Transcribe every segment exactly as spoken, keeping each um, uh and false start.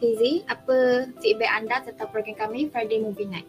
Fizi, apa feedback anda tentang program kami Friday Movie Night?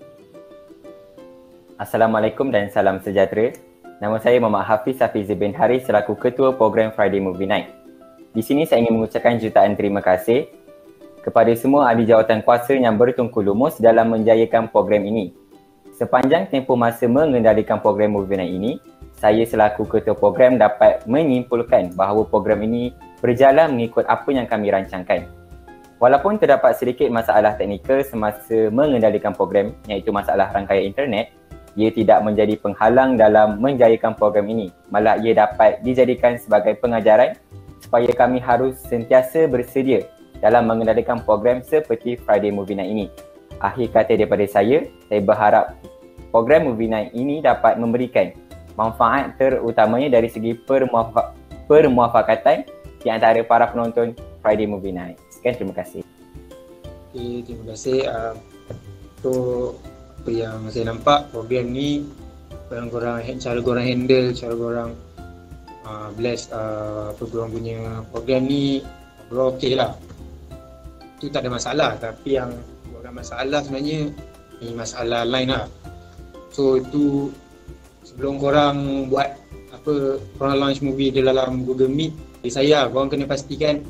Assalamualaikum dan salam sejahtera. Nama saya Muhammad Hafiz Hafizi bin Haris selaku Ketua Program Friday Movie Night. Di sini saya ingin mengucapkan jutaan terima kasih kepada semua ahli jawatan kuasa yang bertungku lumus dalam menjayakan program ini. Sepanjang tempoh masa mengendalikan program Movie Night ini, saya selaku Ketua Program dapat menyimpulkan bahawa program ini berjalan mengikut apa yang kami rancangkan. Walaupun terdapat sedikit masalah teknikal semasa mengendalikan program, iaitu masalah rangkaian internet, ia tidak menjadi penghalang dalam menjayakan program ini. Malah ia dapat dijadikan sebagai pengajaran supaya kami harus sentiasa bersedia dalam mengendalikan program seperti Friday Movie Night ini. Akhir kata daripada saya, saya berharap program Movie Night ini dapat memberikan manfaat terutamanya dari segi permuafa- permuafakatan di antara para penonton Friday Movie Night. Sekian, terima kasih. Okay, terima kasih. Uh, untuk apa yang saya nampak, program ni korang, korang cara korang handle, cara korang uh, bless uh, apa korang punya program ni, korang okey lah. Itu tak ada masalah, tapi yang buatkan masalah sebenarnya ni masalah lain lah. So itu sebelum korang buat apa, korang launch movie di dalam Google Meet, dari saya korang kena pastikan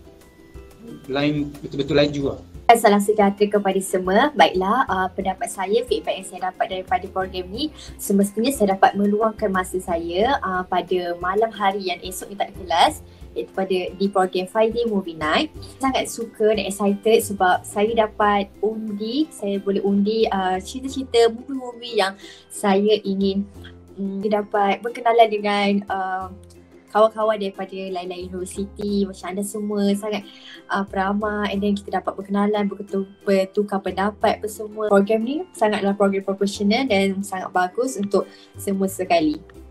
line betul-betul laju lah. Salam sejahtera kepada semua. Baiklah, uh, pendapat saya, feedback yang saya dapat daripada program ni, semestinya saya dapat meluangkan masa saya uh, pada malam hari yang esok ni tak ada kelas, iaitu pada di program Friday Movie Night. Sangat suka dan excited sebab saya dapat undi, saya boleh undi uh, cerita-cerita movie-movie yang saya ingin um, dapat berkenalan dengan uh, kawan-kawan daripada lain-lain universiti, macam anda semua sangat uh, beramah, and then kita dapat berkenalan, bertukar, bertukar pendapat apa semua. Program ni sangatlah program profesional dan sangat bagus untuk semua sekali.